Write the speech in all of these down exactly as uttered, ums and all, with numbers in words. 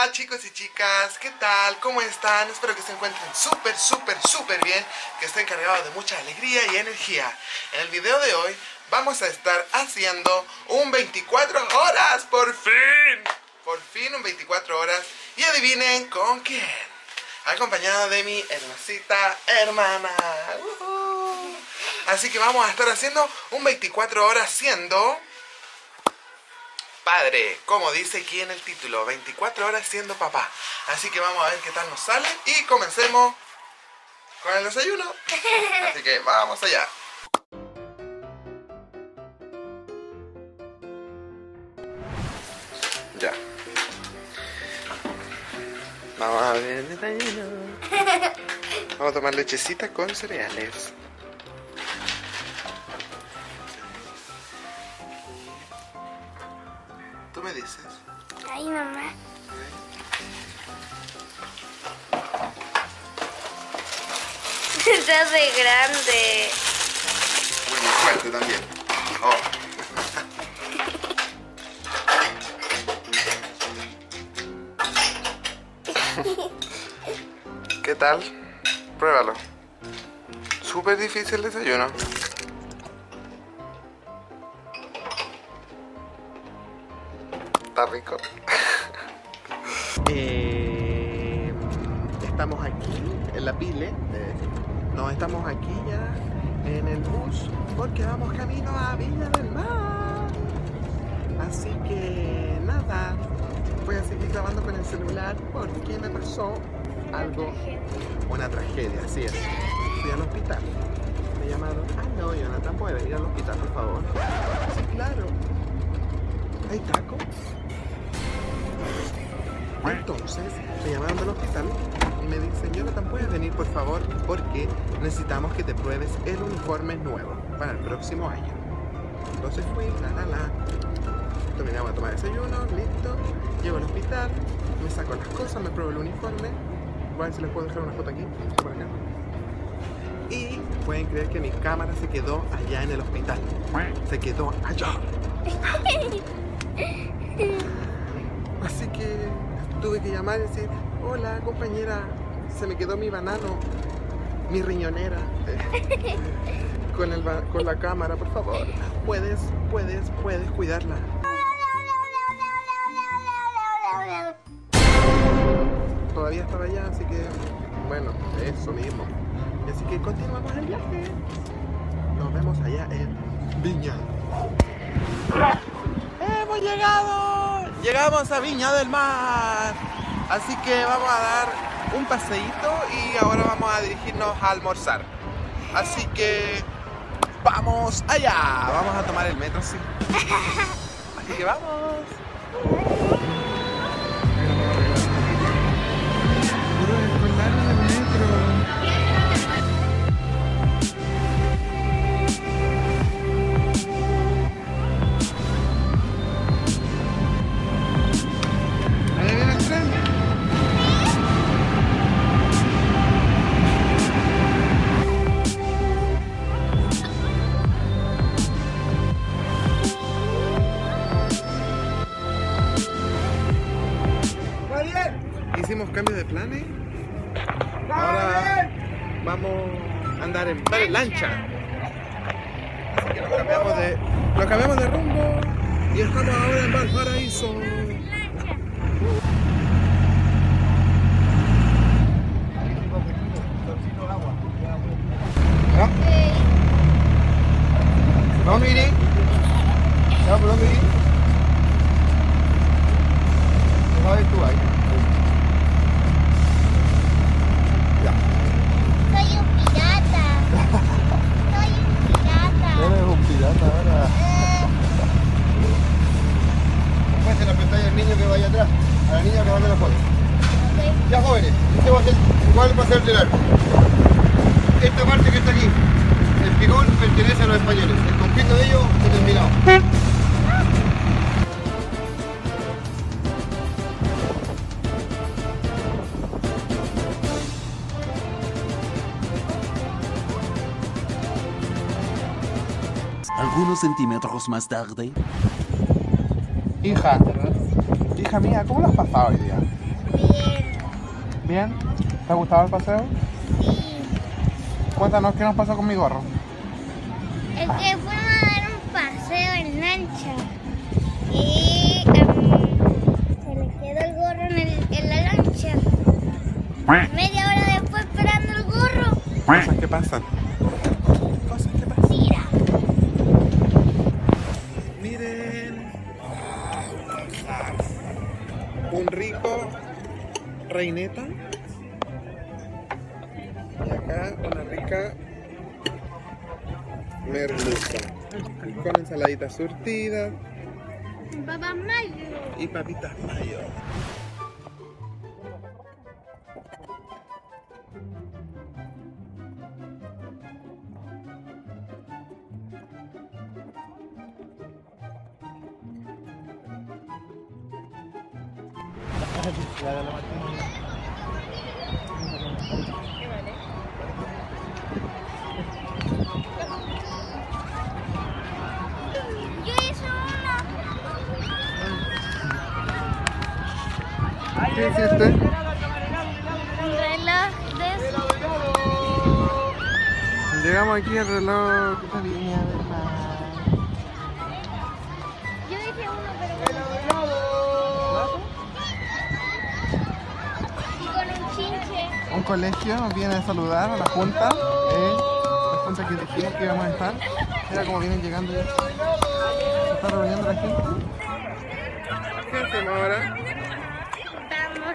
Hola chicos y chicas, ¿qué tal? ¿Cómo están? Espero que se encuentren súper, súper, súper bien, que estén cargados de mucha alegría y energía. En el video de hoy vamos a estar haciendo un veinticuatro horas, por fin. Por fin un veinticuatro horas. Y adivinen con quién. Acompañado de mi hermosita hermana. Uh-huh. Así que vamos a estar haciendo un veinticuatro horas siendo padre, como dice aquí en el título, veinticuatro horas siendo papá. Así que vamos a ver qué tal nos sale y comencemos con el desayuno. Así que vamos allá. Ya. Vamos a ver el desayuno. Vamos a tomar lechecita con cereales. ¿Tú me dices? Ay, mamá. Se hace grande. Muy, muy fuerte también. Oh. ¿Qué tal? Pruébalo. Súper difícil el desayuno. Está rico. eh, estamos aquí en la Pile. Eh, no, estamos aquí ya en el bus porque vamos camino a Viña del Mar. Así que nada, voy a seguir grabando con el celular porque me pasó algo, una tragedia, así es. Fui al hospital. Me llamaron, ah no, Jonathan, ¿puede venir al hospital, por favor? Sí, claro. ¿Hay taco? Entonces me llamaron del hospital y me dicen, Jonathan, ¿puedes venir por favor? Porque necesitamos que te pruebes el uniforme nuevo para el próximo año. Entonces fui, la la la. Terminamos de tomar desayuno, listo. Llego al hospital, me saco las cosas, me pruebo el uniforme. Voy a ver si les puedo dejar una foto aquí, por acá. Y pueden creer que mi cámara se quedó allá en el hospital. Se quedó allá. Así que tuve que llamar y decir, hola compañera, se me quedó mi banano, mi riñonera, eh, con, el, con la cámara, por favor, puedes, puedes, puedes cuidarla. Todavía estaba allá, así que, bueno, eso mismo. Así que continuamos el viaje. Nos vemos allá en Viña. ¡Hemos llegado! Llegamos a Viña del Mar. Así que vamos a dar un paseíto y ahora vamos a dirigirnos a almorzar. Así que vamos allá. Vamos a tomar el metro, sí. Así que vamos. Hicimos cambios de planes. Ahora vamos a andar en lancha. Así que nos cambiamos de, nos cambiamos de rumbo y estamos ahora en Valparaíso. ¿No, Miri? ¿No, pero Miri? ¿No sabes tú ahí? Después se la pantalla al niño que vaya atrás, a la niña que manda la foto. Okay. Ya jóvenes, este va a ser, igual va a ser de largo. Esta parte que está aquí, el picón pertenece a los españoles. El conflicto de ellos está terminado. Algunos centímetros más tarde. Hija, hija mía, ¿cómo lo has pasado hoy día? ¿Bien? ¿Te ha gustado el paseo? Sí. Cuéntanos qué nos pasó con mi gorro. Es que fuimos a dar un paseo en lancha y um, se le quedó el gorro en, el, en la lancha. Media hora después esperando el gorro. Cosas que pasan. Cosas que pasan. Tira. Miren. Un rico reineta. Y acá una rica merluza. Con ensaladita surtida. Papá Mayo. Y papitas mayo. Yo hice una. ¿Qué hiciste? Un reloj de eso. Llegamos aquí al reloj de Viña del Mar. Yo hice uno, pero y con un chinche. Un colegio nos viene a saludar a la junta. Eh, la junta que dijimos que íbamos a estar. Mira cómo vienen llegando ya. Se está reuniendo la gente. ¿Qué hacemos ahora? Vamos.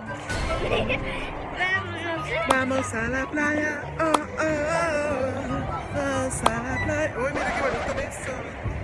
Vamos. Vamos a la playa. Oh, oh, oh. Vamos a la playa. Uy, mira qué bonito eso.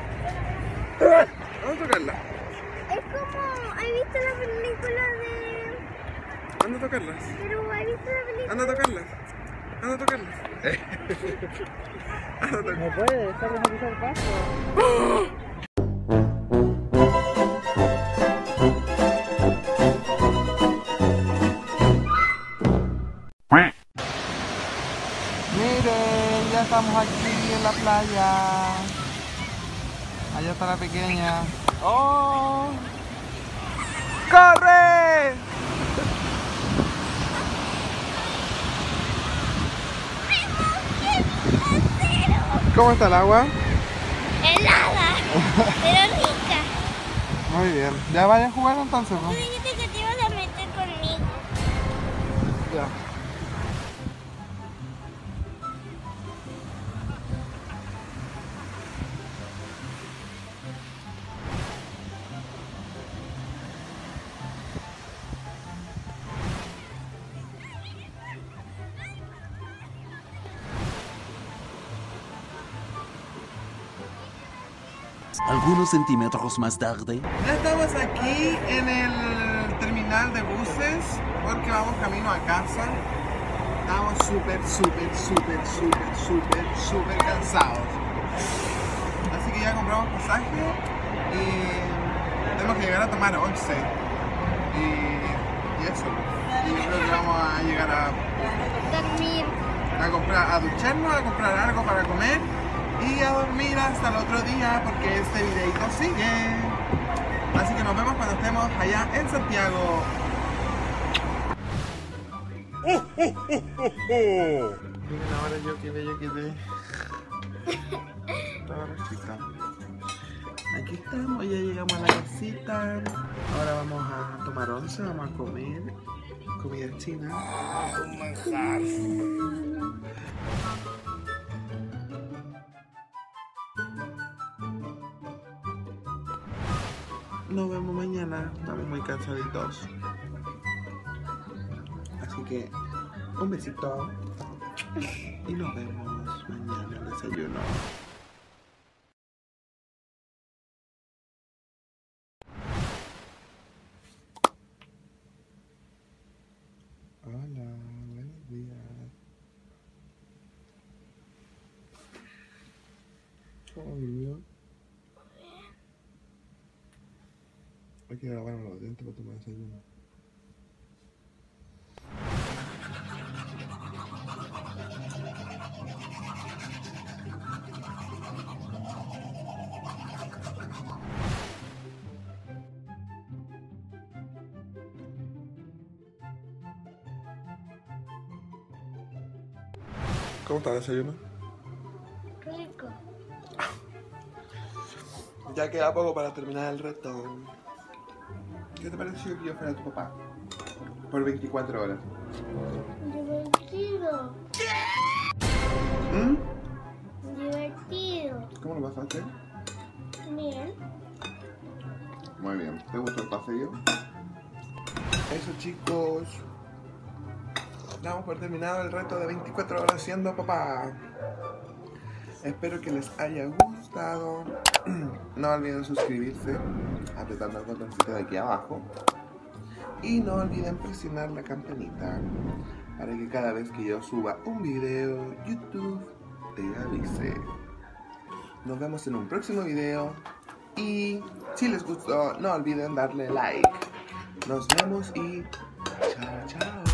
Vamos a tocarla. Es como, ¿has visto la película de...? Anda a tocarlas. Pero, ¿has visto la película? Anda a tocarlas. Anda a tocarlas. Anda a tocarlas. ¿Me puede dejar de pisar el paso? Miren, ya estamos aquí en la playa. Allá está la pequeña. ¡Oh! ¡Corre! ¿Cómo está el agua? Helada, pero rica. Muy bien. ¿Ya vaya a jugar entonces? Tú ¿No? dijiste que te ibas a meter conmigo. Ya. Algunos centímetros más tarde. Ya estamos aquí en el terminal de buses porque vamos camino a casa. Estamos súper, súper, súper, súper, súper, súper cansados. Así que ya compramos pasaje y tenemos que llegar a tomar once. Y, y eso. Y yo creo que vamos a llegar a, Dormir. a comprar, a ducharnos, a comprar algo para comer y a dormir hasta el otro día porque este videito sigue. Así que nos vemos cuando estemos allá en Santiago. Miren ahora yo que bello quedé. Estaba recita. Aquí estamos, ya llegamos a la casita. Ahora vamos a tomar once, vamos a comer comida china. Un manjar. Nos vemos mañana, estamos muy cansaditos. Así que un besito y nos vemos mañana al desayuno. Hola, buenos días. ¿Cómo durmió? Hay que lavar los dientes para tomar desayuno. ¿Cómo está el desayuno? Rico. Ya queda poco para terminar el reto. ¿Qué te pareció que yo fuera tu papá? Por veinticuatro horas. Divertido. ¿Mm? Divertido. ¿Cómo lo pasaste? Bien. Muy bien. ¿Te gustó el paseo? Eso, chicos. Damos por terminado el reto de veinticuatro horas siendo papá. Espero que les haya gustado. No olviden suscribirse apretando el botoncito de aquí abajo. Y no olviden presionar la campanita para que cada vez que yo suba un video, YouTube te avise. Nos vemos en un próximo video. Y si les gustó, no olviden darle like. Nos vemos y chao, chao.